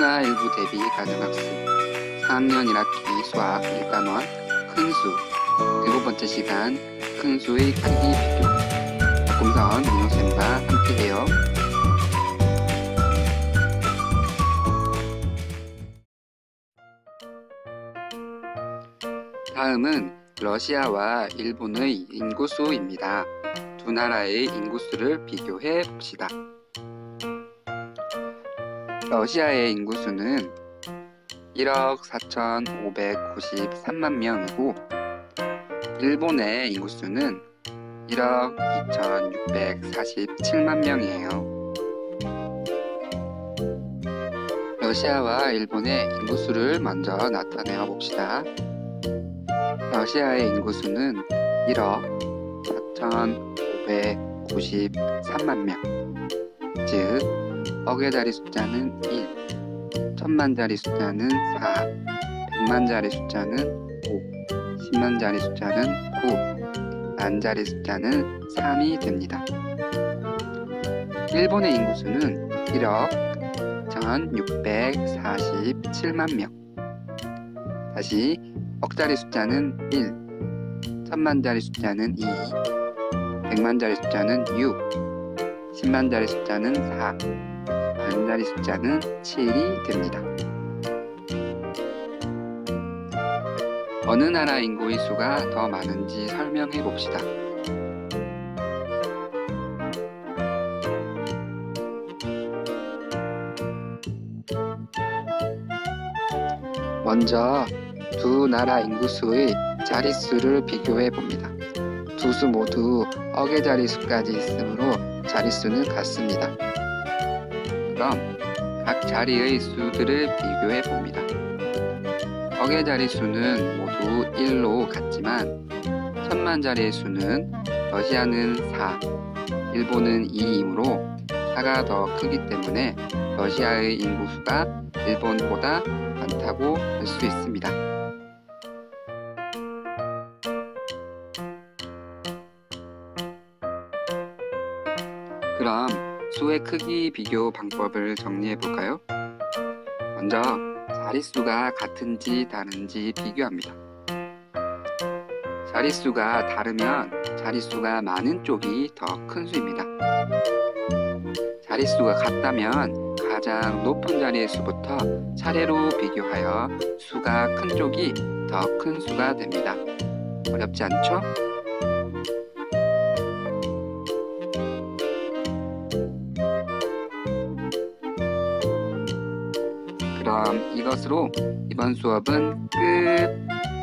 코로나19 대비 가정학습 4학년 1학기 수학 1단원 큰수 7번째 시간 큰수의 크기 비교 박금선 민호쌤과 함께해요. 다음은 러시아와 일본의 인구수입니다. 두 나라의 인구수를 비교해 봅시다. 러시아의 인구수는 1억 4,593만 명이고 일본의 인구수는 1억 2,647만 명이에요. 러시아와 일본의 인구수를 먼저 나타내어 봅시다. 러시아의 인구수는 1억 4,593만 명, 즉 억의 자리 숫자는 1, 천만 자리 숫자는 4, 백만 자리 숫자는 5, 10만 자리 숫자는 9, 만 자리 숫자는 3이 됩니다. 일본의 인구수는 1억 1,647만 명. 다시 억자리 숫자는 1, 천만 자리 숫자는 2, 백만 자리 숫자는 6, 10만 자리 숫자는 4, 만 자리 숫자는 7이 됩니다. 어느 나라 인구의 수가 더 많은지 설명해 봅시다. 먼저 두 나라 인구수의 자릿수를 비교해 봅니다. 두 수 모두 억의 자릿수까지 있으므로 자릿수는 같습니다. 그럼 각 자리의 수들을 비교해 봅니다. 억의 자릿수는 모두 1로 같지만 천만 자리의 수는 러시아는 4, 일본은 2이므로 4가 더 크기 때문에 러시아의 인구수가 일본보다 많다고 할 수 있습니다. 그럼 수의 크기 비교 방법을 정리해 볼까요? 먼저 자릿수가 같은지 다른지 비교합니다. 자릿수가 다르면 자릿수가 많은 쪽이 더 큰 수입니다. 자릿수가 같다면 가장 높은 자리의 수부터 차례로 비교하여 수가 큰 쪽이 더 큰 수가 됩니다. 어렵지 않죠? 그럼 이것으로 이번 수업은 끝!